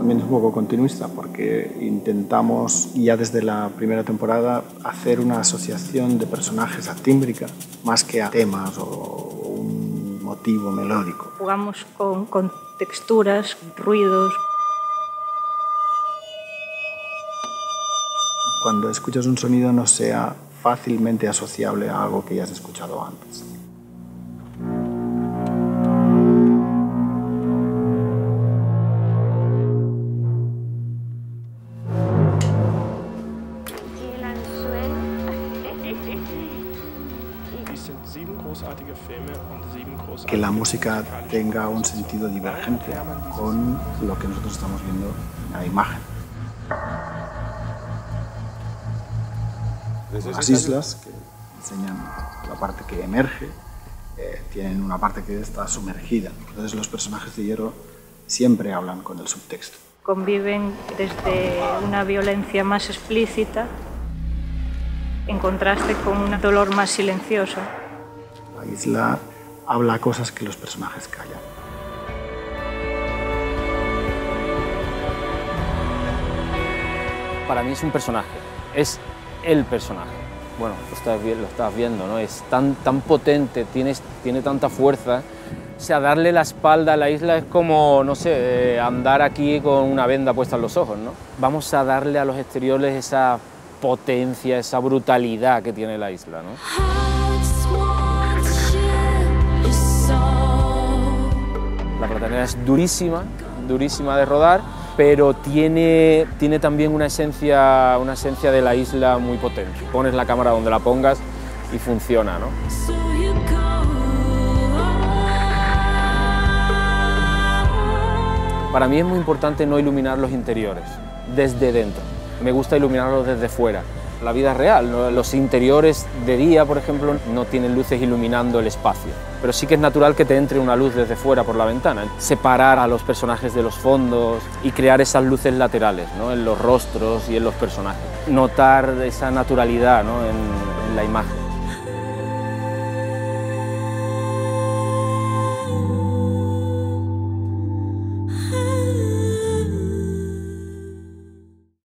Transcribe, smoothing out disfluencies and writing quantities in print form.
También es un poco continuista porque intentamos ya desde la primera temporada hacer una asociación de personajes a tímbrica más que a temas o un motivo melódico. Jugamos con texturas, ruidos. Cuando escuchas un sonido no sea fácilmente asociable a algo que ya has escuchado antes. Que la música tenga un sentido divergente con lo que nosotros estamos viendo en la imagen. Las islas, que enseñan la parte que emerge, tienen una parte que está sumergida. Entonces los personajes de Hierro siempre hablan con el subtexto. Conviven desde una violencia más explícita en contraste con un dolor más silencioso. La isla habla cosas que los personajes callan. Para mí es un personaje, es el personaje. Bueno, lo estás viendo, ¿no? Es tan potente, tiene tanta fuerza. O sea, darle la espalda a la isla es como, no sé, andar aquí con una venda puesta en los ojos, ¿no? Vamos a darle a los exteriores esa potencia, esa brutalidad que tiene la isla, ¿no? La Platanera es durísima, durísima de rodar, pero tiene también una esencia de la isla muy potente. Pones la cámara donde la pongas y funciona, ¿no? Para mí es muy importante no iluminar los interiores desde dentro. Me gusta iluminarlos desde fuera. La vida es real, ¿no? Los interiores de día, por ejemplo, no tienen luces iluminando el espacio. Pero sí que es natural que te entre una luz desde fuera por la ventana. Separar a los personajes de los fondos y crear esas luces laterales, ¿no? En los rostros y en los personajes. Notar esa naturalidad, ¿no? en la imagen.